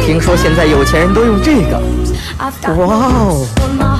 听说现在有钱人都用这个。哇哦！